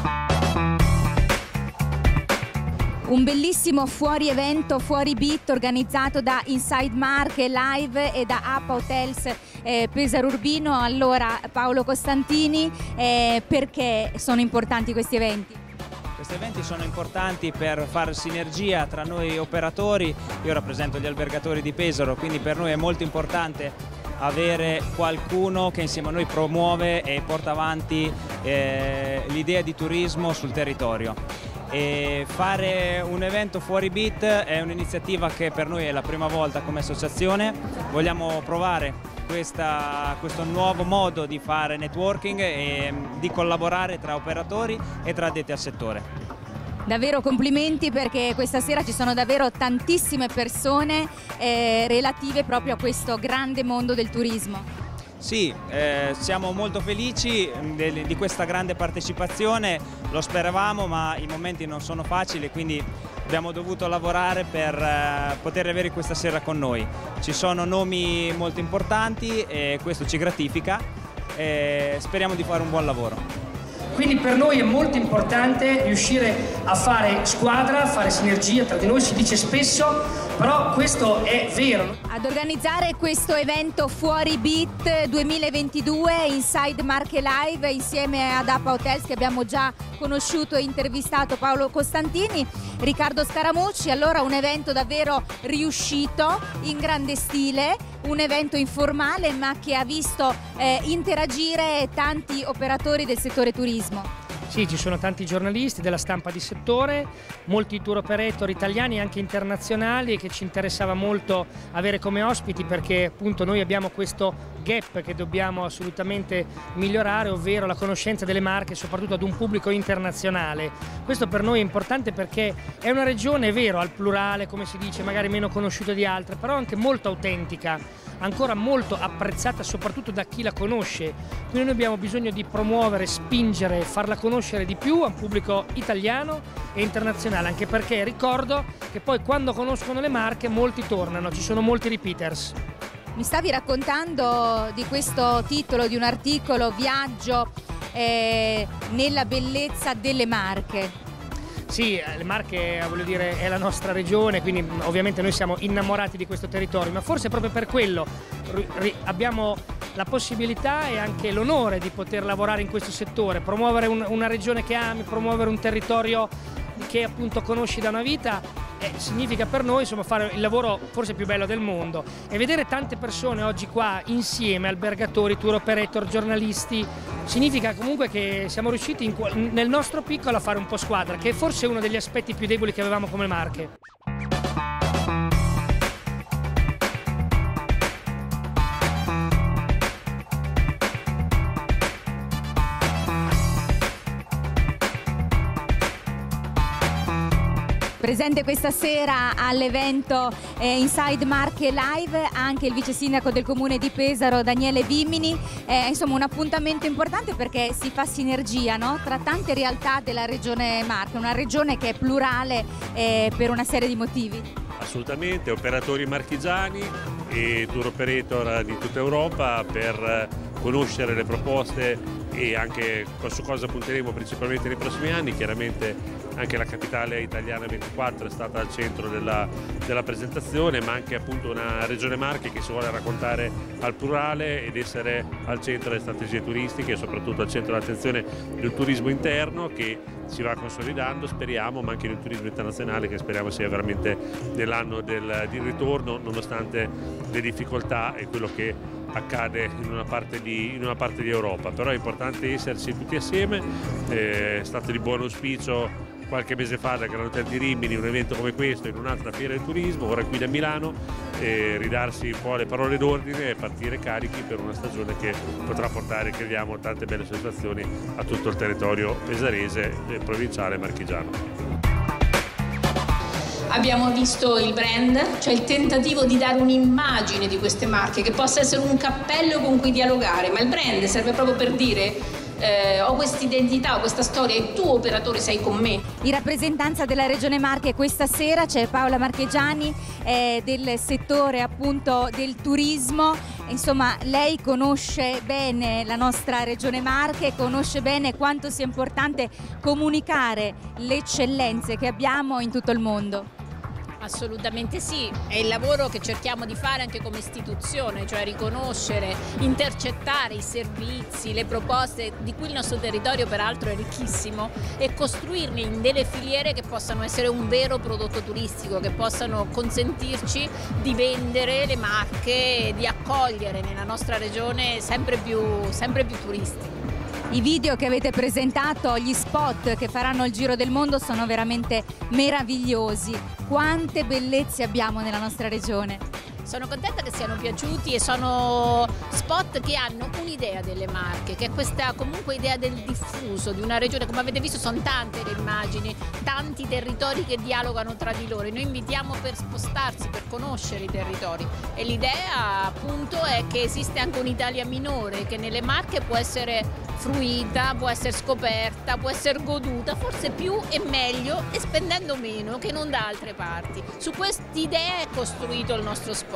Un bellissimo fuori evento, fuori beat organizzato da Inside Marche Live e da APA Hotels Pesaro Urbino. Allora Paolo Costantini, perché sono importanti questi eventi? Questi eventi sono importanti per fare sinergia tra noi operatori. Io rappresento gli albergatori di Pesaro, quindi per noi è molto importante avere qualcuno che insieme a noi promuove e porta avanti l'idea di turismo sul territorio. E fare un evento fuori beat è un'iniziativa che per noi è la prima volta come associazione. Vogliamo provare questo nuovo modo di fare networking e di collaborare tra operatori e tra addetti al settore. Davvero complimenti, perché questa sera ci sono davvero tantissime persone relative proprio a questo grande mondo del turismo. Sì, siamo molto felici di questa grande partecipazione, lo speravamo ma i momenti non sono facili, quindi abbiamo dovuto lavorare per poter avere questa sera con noi. Ci sono nomi molto importanti e questo ci gratifica e speriamo di fare un buon lavoro. Quindi per noi è molto importante riuscire a fare squadra, a fare sinergia tra di noi, si dice spesso, però questo è vero. Ad organizzare questo evento Fuori Beat 2022 Inside Marche Live insieme ad APA Hotels, che abbiamo già conosciuto e intervistato, Paolo Costantini, Riccardo Scaramucci. Allora un evento davvero riuscito, in grande stile, un evento informale ma che ha visto interagire tanti operatori del settore turismo. Sì, ci sono tanti giornalisti della stampa di settore, molti tour operator italiani e anche internazionali che ci interessava molto avere come ospiti, perché appunto noi abbiamo questo gap che dobbiamo assolutamente migliorare, ovvero la conoscenza delle marche soprattutto ad un pubblico internazionale. Questo per noi è importante perché è una regione, è vero, al plurale, come si dice, magari meno conosciuta di altre, però anche molto autentica, ancora molto apprezzata soprattutto da chi la conosce. Quindi noi abbiamo bisogno di promuovere, spingere, farla conoscere di più a un pubblico italiano e internazionale, anche perché ricordo che poi quando conoscono le marche molti tornano, ci sono molti repeaters. Mi stavi raccontando di questo titolo di un articolo, Viaggio nella bellezza delle Marche. Sì, le Marche, voglio dire, è la nostra regione, quindi ovviamente noi siamo innamorati di questo territorio, ma forse proprio per quello abbiamo la possibilità e anche l'onore di poter lavorare in questo settore, promuovere una regione che ami, promuovere un territorio che appunto conosci da una vita. Significa per noi, insomma, fare il lavoro forse più bello del mondo, e vedere tante persone oggi qua insieme, albergatori, tour operator, giornalisti, significa comunque che siamo riusciti nel nostro piccolo a fare un po' squadra, che è forse uno degli aspetti più deboli che avevamo come Marche. Presente questa sera all'evento Inside Marche Live anche il vice sindaco del comune di Pesaro, Daniele Vimini. Insomma, un appuntamento importante perché si fa sinergia, no? Tra tante realtà della regione Marche, una regione che è plurale per una serie di motivi. Assolutamente, operatori marchigiani e tour operator di tutta Europa per conoscere le proposte e anche su cosa punteremo principalmente nei prossimi anni. Chiaramente anche la capitale italiana 24 è stata al centro della presentazione, ma anche appunto una regione Marche che si vuole raccontare al plurale ed essere al centro delle strategie turistiche e soprattutto al centro dell'attenzione del turismo interno, che si va consolidando, speriamo, ma anche del turismo internazionale, che speriamo sia veramente nell'anno del ritorno, nonostante le difficoltà e quello che accade in una parte di Europa. Però è importante esserci tutti assieme. È stato di buon auspicio qualche mese fa da Gran Hotel di Rimini un evento come questo in un'altra fiera del turismo, ora qui da Milano, ridarsi un po' le parole d'ordine e partire carichi per una stagione che potrà portare, crediamo, tante belle soddisfazioni a tutto il territorio pesarese, provinciale e marchigiano. Abbiamo visto il brand, cioè il tentativo di dare un'immagine di queste marche che possa essere un cappello con cui dialogare, ma il brand serve proprio per dire ho questa identità, ho questa storia e tu operatore sei con me. In rappresentanza della Regione Marche questa sera c'è Paola Marchegiani del settore appunto del turismo. Insomma, lei conosce bene la nostra Regione Marche, conosce bene quanto sia importante comunicare le eccellenze che abbiamo in tutto il mondo. Assolutamente sì, è il lavoro che cerchiamo di fare anche come istituzione, cioè riconoscere, intercettare i servizi, le proposte di cui il nostro territorio peraltro è ricchissimo e costruirne in delle filiere che possano essere un vero prodotto turistico, che possano consentirci di vendere le Marche e di accogliere nella nostra regione sempre più turisti. I video che avete presentato, gli spot che faranno il giro del mondo sono veramente meravigliosi. Quante bellezze abbiamo nella nostra regione. Sono contenta che siano piaciuti e sono spot che hanno un'idea delle Marche, che è questa comunque idea del diffuso, di una regione, come avete visto sono tante le immagini, tanti territori che dialogano tra di loro e noi invitiamo per spostarsi, per conoscere i territori e l'idea appunto è che esiste anche un'Italia minore che nelle Marche può essere fruita, può essere scoperta, può essere goduta, forse più e meglio e spendendo meno che non da altre parti. Su quest'idea è costruito il nostro spot.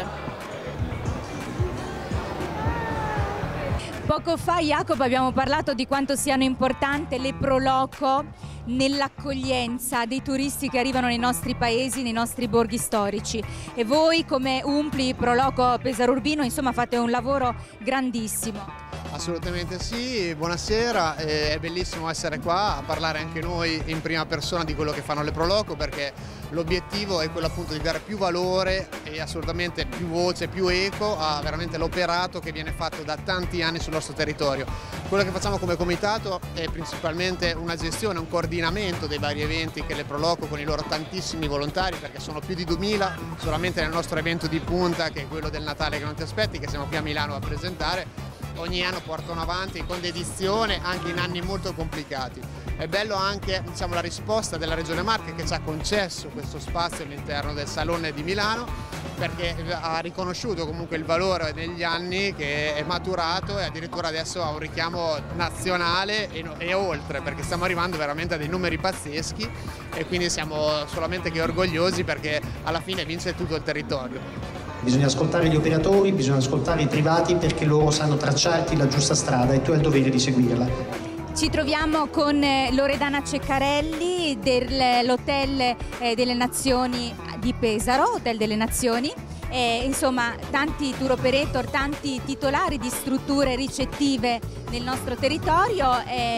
Poco fa, Jacopo, abbiamo parlato di quanto siano importanti le pro loco nell'accoglienza dei turisti che arrivano nei nostri paesi, nei nostri borghi storici, e voi come Umpli Pro Loco Pesaro Urbino insomma fate un lavoro grandissimo. Assolutamente sì, buonasera, è bellissimo essere qua a parlare anche noi in prima persona di quello che fanno le Pro Loco, perché l'obiettivo è quello appunto di dare più valore e assolutamente più voce, più eco a veramente l'operato che viene fatto da tanti anni sul nostro territorio. Quello che facciamo come comitato è principalmente una gestione, un coordinamento dei vari eventi che le Pro Loco con i loro tantissimi volontari, perché sono più di 2000 solamente nel nostro evento di punta che è quello del Natale che non ti aspetti, che siamo qui a Milano a presentare. Ogni anno portano avanti con dedizione anche in anni molto complicati. È bello anche la risposta della Regione Marche che ci ha concesso questo spazio all'interno del Salone di Milano, perché ha riconosciuto comunque il valore negli anni che è maturato e addirittura adesso ha un richiamo nazionale e oltre, perché stiamo arrivando veramente a dei numeri pazzeschi e quindi siamo solamente che orgogliosi perché alla fine vince tutto il territorio. Bisogna ascoltare gli operatori, bisogna ascoltare i privati perché loro sanno tracciarti la giusta strada e tu hai il dovere di seguirla. Ci troviamo con Loredana Ceccarelli dell'Hotel delle Nazioni di Pesaro, Hotel delle Nazioni. Insomma, tanti tour operator, tanti titolari di strutture ricettive nel nostro territorio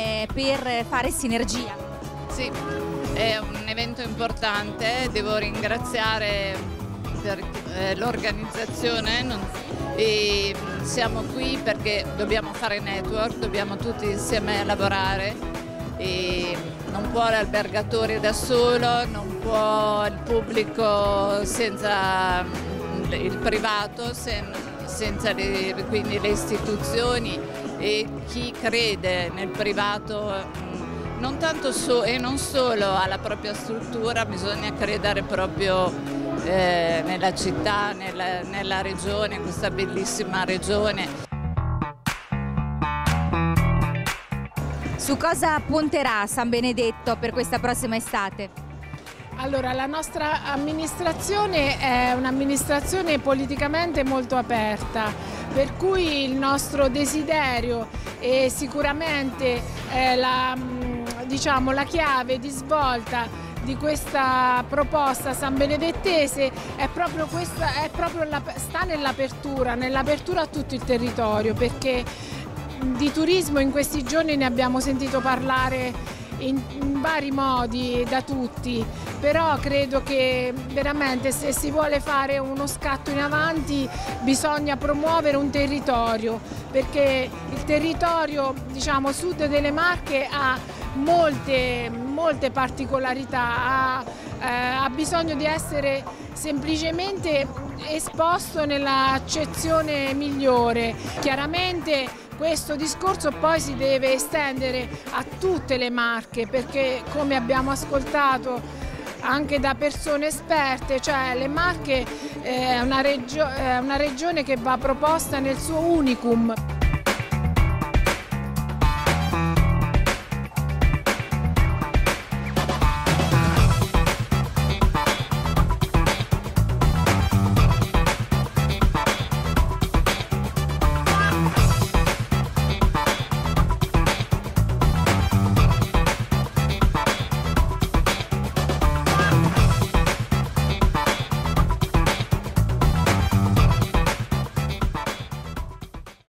per fare sinergia. Sì, è un evento importante, devo ringraziare per l'organizzazione e siamo qui perché dobbiamo fare network, dobbiamo tutti insieme lavorare e non può l'albergatore da solo, non può il pubblico senza il privato, senza quindi le istituzioni e chi crede nel privato non tanto e non solo alla propria struttura, bisogna credere proprio nella città, nella regione, questa bellissima regione. Su cosa punterà San Benedetto per questa prossima estate? Allora, la nostra amministrazione è un'amministrazione politicamente molto aperta, per cui il nostro desiderio e sicuramente la chiave di svolta di questa proposta sanbenedettese è proprio questa, sta nell'apertura a tutto il territorio, perché di turismo in questi giorni ne abbiamo sentito parlare in vari modi da tutti, però credo che veramente se si vuole fare uno scatto in avanti bisogna promuovere un territorio, perché il territorio sud delle Marche ha molte particolarità, ha bisogno di essere semplicemente esposto nell'accezione migliore. Chiaramente questo discorso poi si deve estendere a tutte le Marche, perché come abbiamo ascoltato anche da persone esperte, cioè le Marche è una regione che va proposta nel suo unicum.